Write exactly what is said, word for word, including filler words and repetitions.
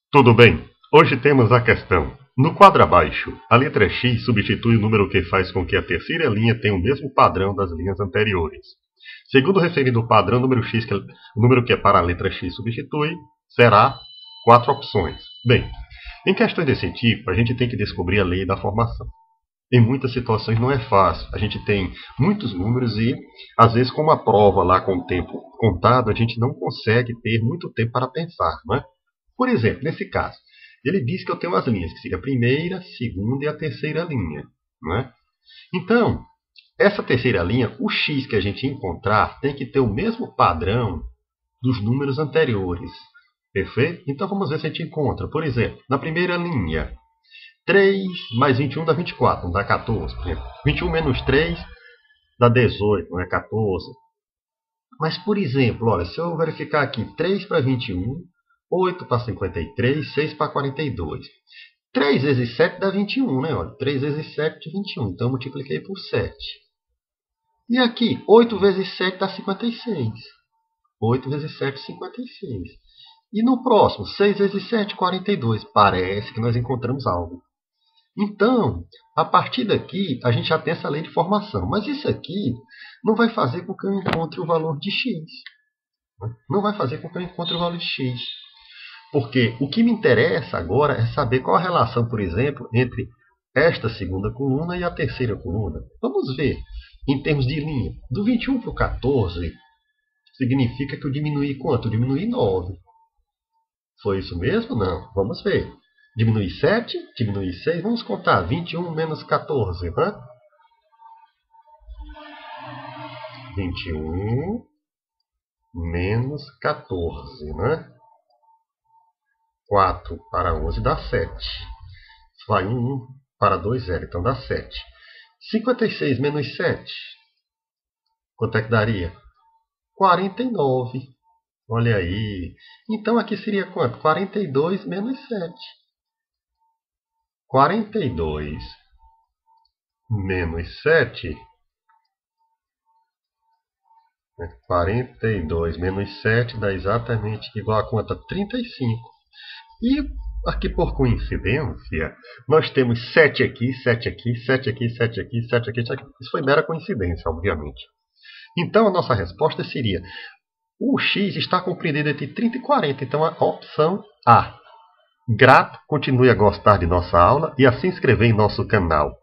Tudo bem? Hoje temos a questão. No quadro abaixo, a letra X substitui o número que faz com que a terceira linha tenha o mesmo padrão das linhas anteriores. Segundo o referido padrão, o número, X que, o número que para a letra X substitui será quatro opções. Bem, em questões desse tipo, a gente tem que descobrir a lei da formação. Em muitas situações não é fácil. A gente tem muitos números e, às vezes, com uma prova lá com o tempo contado, a gente não consegue ter muito tempo para pensar, não é? Por exemplo, nesse caso, ele diz que eu tenho as linhas, que seria a primeira, segunda e a terceira linha, não é? Então, essa terceira linha, o x que a gente encontrar, tem que ter o mesmo padrão dos números anteriores. Perfeito? Então, vamos ver se a gente encontra. Por exemplo, na primeira linha, três mais vinte e um dá vinte e quatro, não dá quatorze. Por exemplo, vinte e um menos três dá dezoito, não é quatorze. Mas, por exemplo, olha, se eu verificar aqui três para vinte e um, oito para cinquenta e três, seis para quarenta e dois. três vezes sete dá vinte e um, né? Olha, três vezes sete, vinte e um. Então, eu multipliquei por sete. E aqui, oito vezes sete dá cinquenta e seis. oito vezes sete, cinquenta e seis. E no próximo, seis vezes sete, quarenta e dois. Parece que nós encontramos algo. Então, a partir daqui, a gente já tem essa lei de formação. Mas isso aqui não vai fazer com que eu encontre o valor de x. Não vai fazer com que eu encontre o valor de x. Porque o que me interessa agora é saber qual a relação, por exemplo, entre esta segunda coluna e a terceira coluna. Vamos ver, em termos de linha. Do vinte e um para o quatorze, significa que eu diminuí quanto? Eu diminuí nove. Foi isso mesmo? Não. Vamos ver. Diminuí sete, diminuí seis. Vamos contar. vinte e um menos quatorze. Né? vinte e um menos quatorze. Né? quatro para onze dá sete. Vai um para dois, zero. Então dá sete. cinquenta e seis menos sete. Quanto é que daria? quarenta e nove. Olha aí. Então aqui seria quanto? quarenta e dois menos sete. quarenta e dois menos sete. quarenta e dois menos sete dá exatamente igual a quanto? trinta e cinco. E aqui por coincidência, nós temos sete aqui, sete aqui, sete aqui, sete aqui, sete aqui, sete aqui. Isso foi mera coincidência, obviamente. Então a nossa resposta seria: o x está compreendido entre trinta e quarenta. Então a opção A. Grato, continue a gostar de nossa aula e a se inscrever em nosso canal.